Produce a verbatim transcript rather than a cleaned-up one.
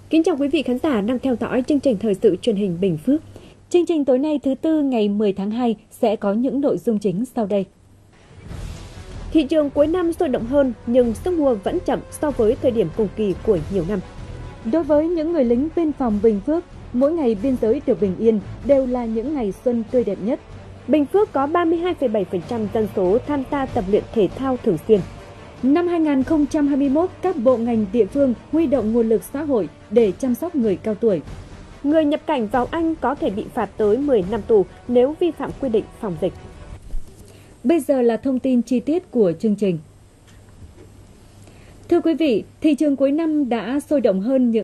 Kính chào quý vị khán giả đang theo dõi chương trình thời sự truyền hình Bình Phước. Chương trình tối nay thứ Tư ngày mười tháng hai sẽ có những nội dung chính sau đây. Thị trường cuối năm sôi động hơn nhưng sức mua vẫn chậm so với thời điểm cùng kỳ của nhiều năm. Đối với những người lính biên phòng Bình Phước, mỗi ngày biên giới được bình yên đều là những ngày xuân tươi đẹp nhất. Bình Phước có ba mươi hai phẩy bảy phần trăm dân số tham gia tập luyện thể thao thường xuyên. Năm hai nghìn không trăm hai mươi mốt, các bộ ngành địa phương huy động nguồn lực xã hội để chăm sóc người cao tuổi. Người nhập cảnh vào Anh có thể bị phạt tới mười năm tù nếu vi phạm quy định phòng dịch. Bây giờ là thông tin chi tiết của chương trình. Thưa quý vị, thị trường cuối năm đã sôi động hơn những